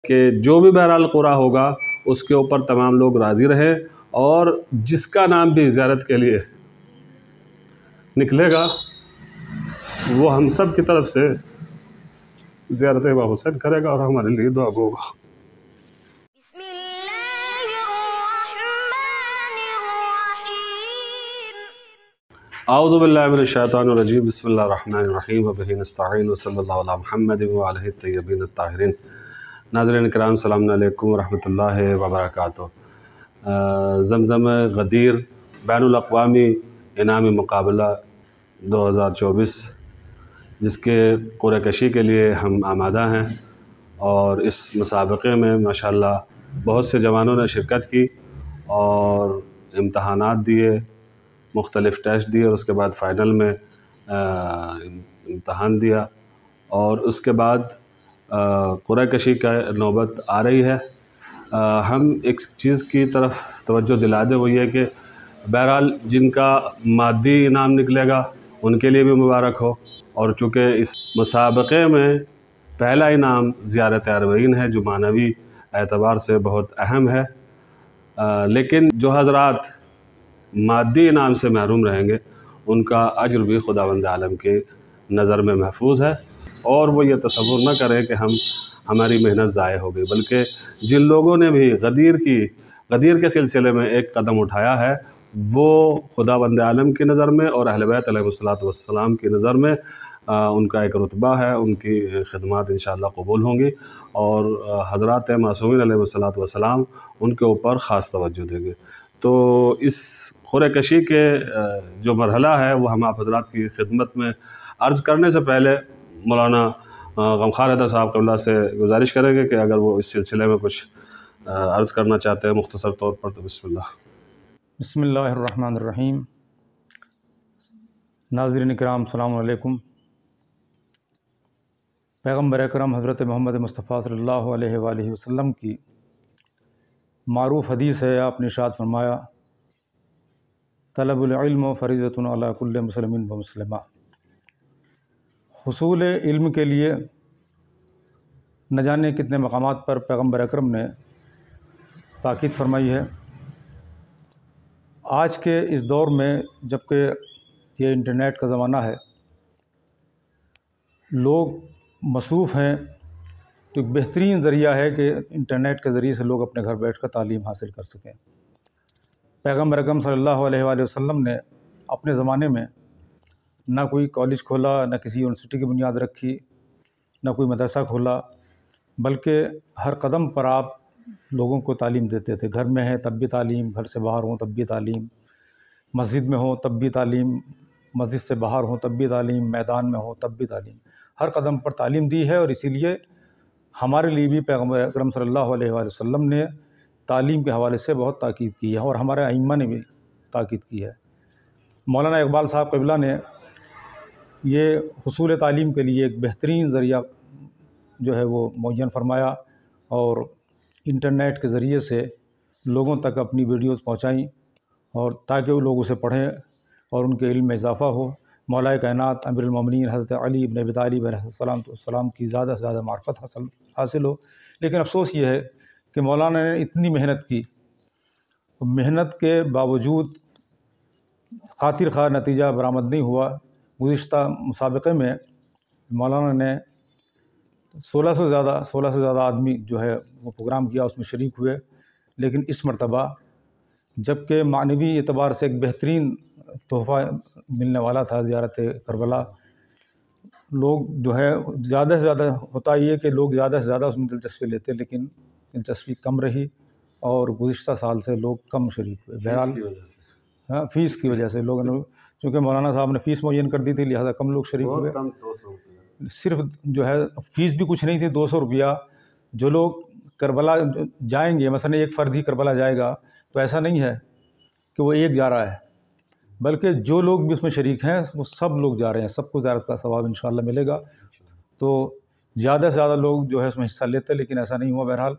کہ جو بھی بہرحال قرآن ہوگا اس کے اوپر تمام لوگ راضی رہیں، اور جس کا نام بھی زیارت کے لیے نکلے گا وہ ہم سب کی طرف سے زیارت امام حسین کرے گا اور ہمارے لیے دعا گو ہوگا۔ اعوذ باللہ من الشیطان الرجیم، بسم اللہ الرحمن الرحیم، وبہ نستعین، وصلی اللہ علی محمد وآلہ الطیبین الطاہرین۔ ناظرین کرام، السلام علیکم ورحمۃ اللہ وبرکاتہ۔ زمزم غدیر بین الاقوامی انعامی مقابلہ 2024 جس کے قرعہ کشی کے لیے ہم آمادہ ہیں، اور اس مسابقے میں ماشاءاللہ بہت سے جوانوں نے شرکت کی اور امتحانات دیے، مختلف ٹیسٹ دیے، اور اس کے بعد فائنل میں امتحان دیا، اور اس کے بعد قرعہ کشی کا نوبت آ رہی ہے۔ ہم ایک چیز کی طرف توجہ دلا دیں، وہ یہ کہ بہرحال جن کا مادی انعام نکلے گا ان کے لیے بھی مبارک ہو، اور چونکہ اس مسابقے میں پہلا انعام زیارت اربعین ہے جو معنوی اعتبار سے بہت اہم ہے، لیکن جو حضرات مادی انعام سے محروم رہیں گے ان کا اجر بھی خداوند عالم کی نظر میں محفوظ ہے، اور وہ یہ تصور نہ کریں کہ ہماری محنت ضائع ہو گئی، بلکہ جن لوگوں نے بھی غدیر کے سلسلے میں ایک قدم اٹھایا ہے وہ خداوند عالم کی نظر میں اور اہل بیت علیہ السلام کی نظر میں ان کا ایک رتبہ ہے، ان کی خدمات انشاءاللہ قبول ہوں گی، اور حضرات معصومین علیہ السلام ان کے اوپر خاص توجہ دیں گے۔ تو اس قرعہ کشی کے جو مرحلہ ہے وہ ہم آپ حضرات کی خدمت میں عرض کرنے سے پہلے مولانا غمخوار حیدر صاحب قبلہ سے گزارش کریں گے کہ اگر وہ اس سلسلے میں کچھ عرض کرنا چاہتے ہیں مختصر طور پر، تو بسم اللہ۔ بسم اللہ الرحمن الرحیم۔ ناظرین کرام، السلام علیکم۔ پیغمبر اکرم حضرت محمد مصطفیٰ صلی اللہ علیہ وآلہ وسلم کی معروف حدیث ہے، آپ نے ارشاد فرمایا، طلب العلم فریضۃ علی کل مسلم و مسلمہ۔ حصول علم کے لیے نہ جانے کتنے مقامات پر پیغمبر اکرم نے تاکید فرمائی ہے۔ آج کے اس دور میں جب کہ یہ انٹرنیٹ کا زمانہ ہے، لوگ مصروف ہیں، تو ایک بہترین ذریعہ ہے کہ انٹرنیٹ کے ذریعے سے لوگ اپنے گھر بیٹھ کر تعلیم حاصل کر سکیں۔ پیغمبر اکرم صلی اللہ علیہ وآلہ وسلم نے اپنے زمانے میں نہ کوئی کالج کھولا، نہ کسی یونیورسٹی کی بنیاد رکھی، نہ کوئی مدرسہ کھولا، بلکہ ہر قدم پر آپ لوگوں کو تعلیم دیتے تھے۔ گھر میں ہیں تب بھی تعلیم، گھر سے باہر ہوں تب بھی تعلیم، مسجد میں ہوں تب بھی تعلیم، مسجد سے باہر ہوں تب بھی تعلیم، میدان میں ہوں تب بھی تعلیم، ہر قدم پر تعلیم دی ہے۔ اور اسی لیے ہمارے لیے بھی پیغمبر اکرم صلی اللہ علیہ وآلہ وسلم نے تعلیم کے حوالے سے بہت تاکید کی ہے، اور ہمارے ائمہ نے بھی تاکید کی ہے۔ مولانا اقبال صاحب قبلہ نے یہ حصول تعلیم کے لیے ایک بہترین ذریعہ جو ہے وہ معین فرمایا، اور انٹرنیٹ کے ذریعے سے لوگوں تک اپنی ویڈیوز پہنچائیں، اور تاکہ وہ لوگ اسے پڑھیں اور ان کے علم میں اضافہ ہو۔ مولا کائنات امیر المومنین حضرت علی بن ابی طالب علیہ السلام کی زیادہ سے زیادہ معرفت حاصل ہو۔ لیکن افسوس یہ ہے کہ مولانا نے اتنی محنت کی، محنت کے باوجود خاطر خواہ نتیجہ برآمد نہیں ہوا۔ گزشتہ مسابقے میں مولانا نے 16 سے زیادہ آدمی جو ہے وہ پروگرام کیا، اس میں شریک ہوئے، لیکن اس مرتبہ جب کہ معنوی اعتبار سے ایک بہترین تحفہ ملنے والا تھا زیارت کربلا، لوگ جو ہے زیادہ سے زیادہ ہوتا یہ کہ لوگ زیادہ سے زیادہ اس میں دلچسپی لیتے، لیکن دلچسپی کم رہی، اور گزشتہ سال سے لوگ کم شریک ہوئے۔ بہرحال فیس کی وجہ سے لوگوں نے، چونکہ مولانا صاحب نے فیس معین کر دی تھی، لہذا کم لوگ شریک ہوئے۔ صرف جو ہے فیس بھی کچھ نہیں تھی، 200 روپیہ۔ جو لوگ کربلا جائیں گے، مثلا ایک فرد ہی کربلا جائے گا، تو ایسا نہیں ہے کہ وہ ایک جا رہا ہے، بلکہ جو لوگ بھی اس میں شریک ہیں وہ سب لوگ جا رہے ہیں، سب کو زیارت کا ثواب انشاءاللہ ملے گا۔ تو زیادہ سے زیادہ لوگ جو ہے اس میں حصہ لیتے، لیکن ایسا نہیں ہوا۔ بہرحال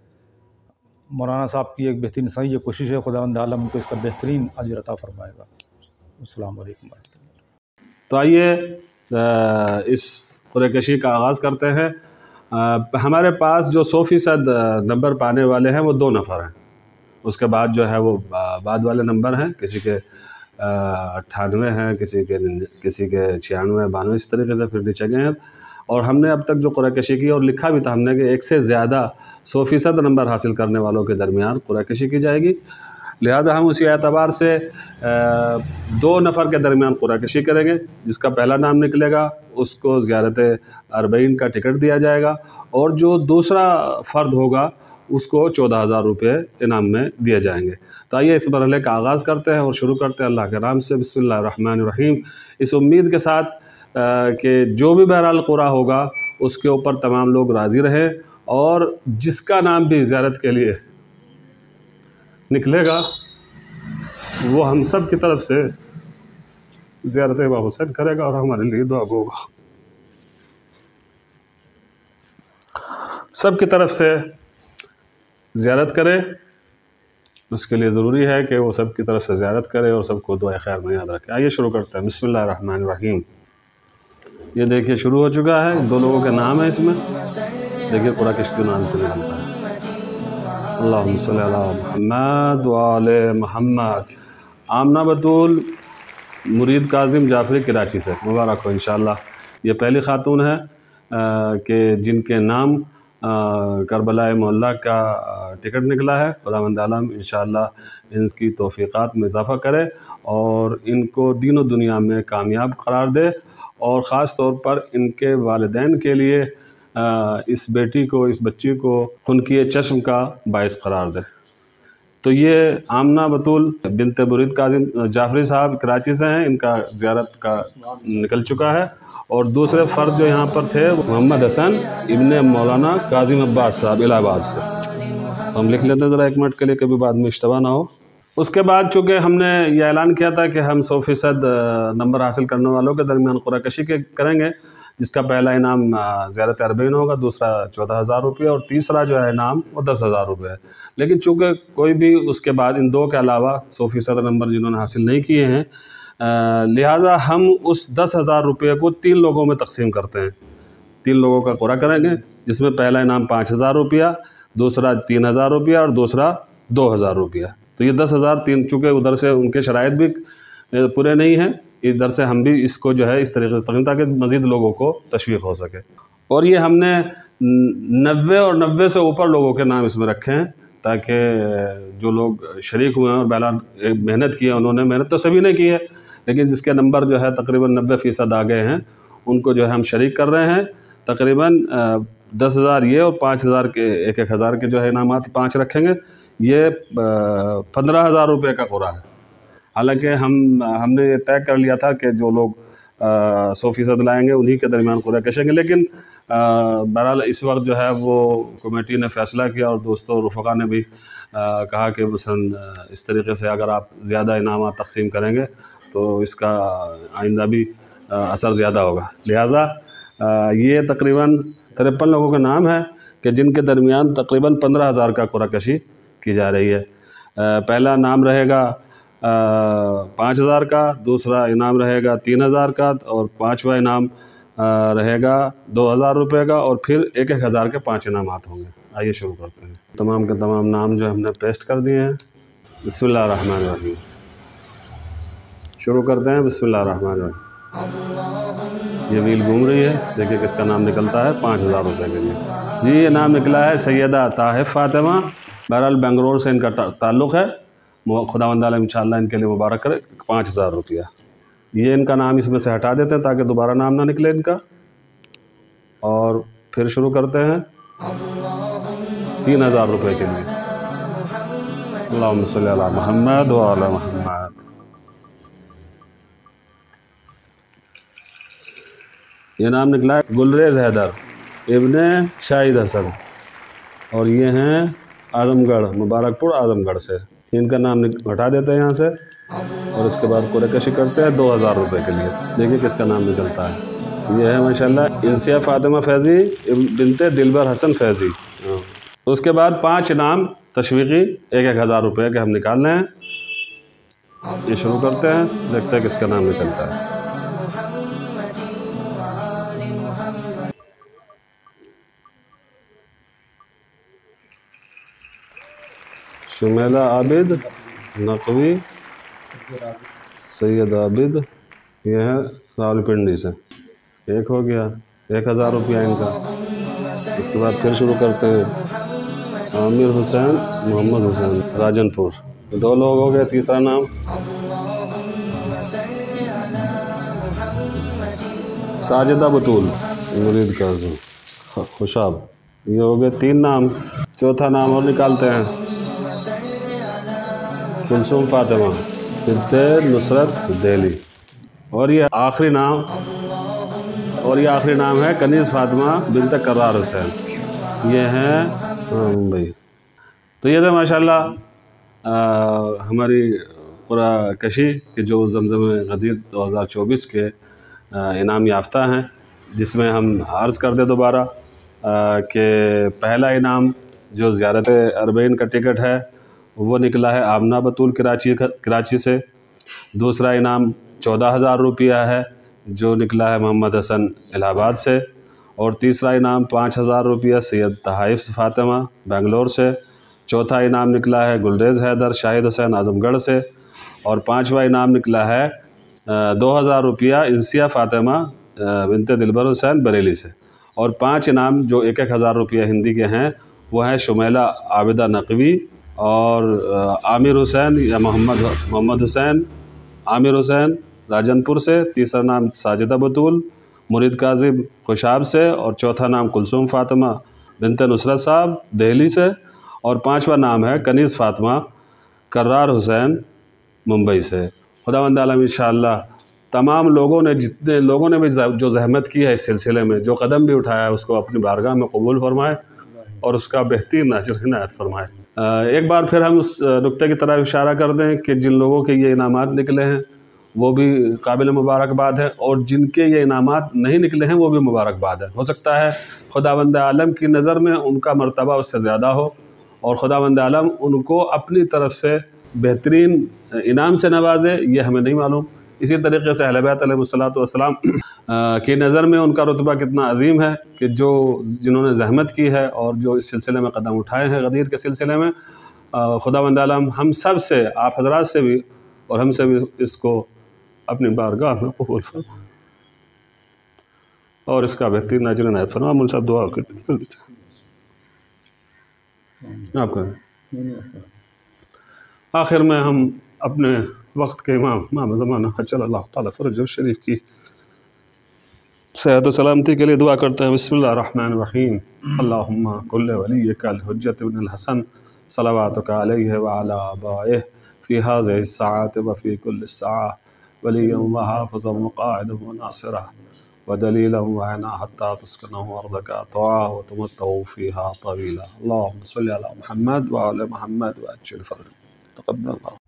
مولانا صاحب کی ایک بہترین صحیح کوشش ہے، خداوند عالم کو اس کا بہترین اجر عطا فرمائے گا۔ السلام علیکم ورحمۃ اللہ۔ تو آئیے اس قرعہ کشی کا آغاز کرتے ہیں۔ ہمارے پاس جو 100% نمبر پانے والے ہیں وہ 2 نفر ہیں، اس کے بعد جو ہے وہ بعد والے نمبر ہیں، کسی کے 98 ہیں، کسی کے 96 92 اس طریقے سے پھر نیچے گئے ہیں۔ اور ہم نے اب تک جو قرعہ کشی کی اور لکھا بھی تھا ہم نے کہ 1 سے زیادہ 100% نمبر حاصل کرنے والوں کے درمیان قرعہ کشی کی جائے گی، لہذا ہم اسی اعتبار سے 2 نفر کے درمیان قرعہ کشی کریں گے۔ جس کا پہلا نام نکلے گا اس کو زیارت اربعین کا ٹکٹ دیا جائے گا، اور جو دوسرا فرد ہوگا اس کو 14,000 روپے انعام میں دیے جائیں گے۔ تو آئیے اس مرحلے کا آغاز کرتے ہیں اور شروع کرتے ہیں اللہ کے نام سے، بسم اللہ الرحمن الرحیم، اس امید کے ساتھ کہ جو بھی بہرحال قرعہ ہوگا اس کے اوپر تمام لوگ راضی رہیں، اور جس کا نام بھی زیارت کے لیے نکلے گا وہ ہم سب کی طرف سے زیارت امام حسین کرے گا اور ہمارے لیے دعا گو ہوگا۔ سب کی طرف سے زیارت کرے، اس کے لیے ضروری ہے کہ وہ سب کی طرف سے زیارت کرے اور سب کو دعائے خیر میں یاد رکھے۔ آئیے شروع کرتے ہیں، بسم اللہ الرحمن الرحیم۔ یہ دیکھیے شروع ہو چکا ہے، 2 لوگوں کے نام ہیں اس میں، دیکھیے قرعہ کس کے نام کو نکلتا ہے۔ اللہم صلی علی محمد وآل محمد۔ آمنہ بطول مرید کاظم جعفری کراچی سے، مبارک ہو انشاءاللہ۔ یہ پہلی خاتون ہے کہ جن کے نام کربلا محلہ کا ٹکٹ نکلا ہے۔ خداوند عالم انشاءاللہ ان کی توفیقات میں اضافہ کرے اور ان کو دین و دنیا میں کامیاب قرار دے، اور خاص طور پر ان کے والدین کے لیے اس بیٹی کو، اس بچی کو خنکی چشم کا باعث قرار دے۔ تو یہ آمنہ بطول بنت مرید کاظم جعفری صاحب کراچی سے ہیں، ان کا زیارت کا نکل چکا ہے۔ اور دوسرے فرد جو یہاں پر تھے محمد حسن ابن مولانا کاظم عباس صاحب الہ آباد سے۔ تو ہم لکھ لیتے ہیں ذرا 1 منٹ کے لیے، کبھی بعد میں اشتباہ نہ ہو۔ اس کے بعد چونکہ ہم نے یہ اعلان کیا تھا کہ ہم 100% نمبر حاصل کرنے والوں کے درمیان قرعہ کشی کریں گے، جس کا پہلا انعام زیارت اربعین ہوگا، دوسرا 14,000 روپے، اور تیسرا جو ہے انعام وہ 10,000 روپے ہے۔ لیکن چونکہ کوئی بھی اس کے بعد ان 2 کے علاوہ 100% نمبر جنہوں نے حاصل نہیں کیے ہیں، لہٰذا ہم اس 10,000 روپے کو 3 لوگوں میں تقسیم کرتے ہیں۔ 3 لوگوں کا قرعہ کریں گے، جس میں پہلا انعام 5,000 روپیہ، دوسرا 3,000 روپیہ اور دوسرا 2,000 روپیہ۔ تو یہ 10,000 چونکہ ادھر سے ان کے شرائط بھی پورے نہیں ہیں، ادھر سے ہم بھی اس کو جو ہے اس طریقے سے تقسیم تاکہ مزید لوگوں کو تشویق ہو سکے۔ اور یہ ہم نے 90 اور 90 سے اوپر لوگوں کے نام اس میں رکھے ہیں، تاکہ جو لوگ شریک ہوئے ہیں اور بہرحال محنت کی ہے، انہوں نے محنت تو سبھی نے کی ہے، لیکن جس کے نمبر جو ہے تقریباً 90% آ گئے ہیں، ان کو جو ہے ہم شریک کر رہے ہیں۔ تقریباً 10,000 یہ اور 5,000 کے 1,000 کے جو ہے انعامات 5 رکھیں گے، یہ 15,000 روپے کا قرعہ ہے۔ حالانکہ ہم نے یہ طے کر لیا تھا کہ جو لوگ 100% لائیں گے انہی کے درمیان قرعہ کشیں گے، لیکن بہرحال اس وقت جو ہے وہ کمیٹی نے فیصلہ کیا اور دوستوں اور رفقا نے بھی کہا کہ مثلاً اس طریقے سے اگر آپ زیادہ انعامات تقسیم کریں گے تو اس کا آئندہ بھی اثر زیادہ ہوگا، لہذا یہ تقریباً 53 لوگوں کا نام ہے کہ جن کے درمیان تقریباً 15,000 کا قرعہ کشی کی جا رہی ہے۔ پہلا نام رہے گا 5,000 کا، دوسرا انعام رہے گا 3,000 کا، اور 5واں انعام رہے گا 2,000 روپے کا، اور پھر 1,000 کے 5 انعامات ہوں گے۔ آئیے شروع کرتے ہیں۔ تمام کے تمام نام جو ہم نے پیسٹ کر دیے ہیں۔ بسم اللہ الرحمن الرحیم، شروع کرتے ہیں۔ بسم اللہ الرحمن الرحیم۔ یہ ویل گھوم رہی ہے، دیکھیں کس کا نام نکلتا ہے 5,000 روپے کے لیے۔ جی یہ نام نکلا ہے سیدہ طاہف فاطمہ، بہرحال بنگلور سے ان کا تعلق ہے، خداوند عالم انشاءاللہ ان کے لیے مبارک کرے۔ 5,000 روپیہ یہ ان کا نام اس میں سے ہٹا دیتے ہیں تاکہ دوبارہ نام نہ نکلے ان کا، اور پھر شروع کرتے ہیں 3,000 روپے کے لیے۔ اللہم صلی علی محمد وعلی محمد۔ یہ نام نکلا ہے گلریز حیدر ابن شاہد حسن، اور یہ ہیں اعظم گڑھ، مبارک پور اعظم گڑھ سے۔ ان کا نام ہٹا دیتے ہیں یہاں سے، اور اس کے بعد قرعہ کشی کرتے ہیں 2,000 روپے کے لیے۔ دیکھیں کس کا نام نکلتا ہے، یہ ہے ماشاءاللہ انسیہ فاطمہ فیضی بنت دلبر حسن فیضی۔ اس کے بعد 5 انعام تشویقی 1,000 روپے کے ہم نکال رہے ہیں۔ یہ شروع کرتے ہیں، دیکھتے ہیں کس کا نام نکلتا ہے۔ شمیلہ عابد نقوی سید عابد، یہ ہے راولپنڈی سے۔ ایک ہو گیا، 1000 روپیہ ان کا۔ اس کے بعد پھر شروع کرتے ہیں، عامر حسین محمد حسین راجن پور، 2 لوگ ہو گئے۔ تیسرا نام ساجدہ بطول مرید کاظم خوشاب، یہ ہو گئے 3 نام۔ چوتھا نام اور نکالتے ہیں، کلثوم فاطمہ بنت نصرت دہلی، اور یہ آخری نام ہے کنیز فاطمہ بنت کرار حسین، یہ ہیں ممبئی۔ تو یہ تھے ماشاءاللہ ہماری قرعہ کشی کہ جو زمزم غدیر 2024 کے انعام یافتہ ہیں، جس میں ہم عرض کر دیں دوبارہ کہ پہلا انعام جو زیارت اربعین کا ٹکٹ ہے وہ نکلا ہے آمنہ بطول کراچی سے۔ دوسرا انعام 14,000 روپیہ ہے جو نکلا ہے محمد حسن الہ آباد سے، اور تیسرا انعام 5,000 روپیہ سید تحائف فاطمہ بنگلور سے۔ چوتھا انعام نکلا ہے گلریز حیدر شاہد حسین اعظم گڑھ سے، اور 5واں انعام نکلا ہے 2,000 روپیہ انسیہ فاطمہ بنت دلبر حسین بریلی سے، اور 5 انعام جو 1,000 روپیہ ہندی کے ہیں وہ ہیں شمیلہ عابدہ نقوی اور عامر حسین یا محمد حسین عامر حسین راجن پور سے، تیسرا نام ساجدہ بطول مرید کاظم خوشاب سے، اور چوتھا نام کلثوم فاطمہ بنت نصرت صاحب دہلی سے، اور 5واں نام ہے کنیز فاطمہ کرار حسین ممبئی سے۔ خداوند عالم انشاءاللہ تمام لوگوں نے، جتنے لوگوں نے بھی جو زحمت کی ہے اس سلسلے میں، جو قدم بھی اٹھایا ہے، اس کو اپنی بارگاہ میں قبول فرمائے اور اس کا بہترین اجر عنایت فرمائے۔ ایک بار پھر ہم اس نقطے کی طرف اشارہ کر دیں کہ جن لوگوں کے یہ انعامات نکلے ہیں وہ بھی قابل مبارکباد ہے، اور جن کے یہ انعامات نہیں نکلے ہیں وہ بھی مبارکباد ہے۔ ہو سکتا ہے خداوند عالم کی نظر میں ان کا مرتبہ اس سے زیادہ ہو، اور خداوند عالم ان کو اپنی طرف سے بہترین انعام سے نوازے، یہ ہمیں نہیں معلوم۔ اسی طریقے سے اہل بیت علیہ السلام کی نظر میں ان کا رتبہ کتنا عظیم ہے کہ جنہوں نے زحمت کی ہے اور جو اس سلسلے میں قدم اٹھائے ہیں غدیر کے سلسلے میں، خداوند عالم ہم سب سے، آپ حضرات سے بھی اور ہم سے بھی اس کو اپنی بارگاہ میں قبول فرما اور اس کا بہترین اجر عنایت فرما۔ مول صاحب دعا کر دیجیے، آپ کہیں۔ آخر میں ہم اپنے وقت کے امام زمانہ حجل اللہ تعالیٰ فرجہ شریف کی صحت و سلامتی کے لیے دعا کرتے ہیں۔ بسم اللہ الرحمن الرحیم۔ اللہم کل ولیک الحجۃ بن الحسن صلواتک علیہ وعلی آبائہ فی هذه الساعة وفی کل ساعة ولیا وحافظا وقائدا وناصرا ودلیلا وعنا حتی تسکنہ ارضک طوعا وتمتعوا فیہا طویلا۔ اللہم صلی علی محمد وعلی محمد وعجل فرجہ۔ تقبل اللہ۔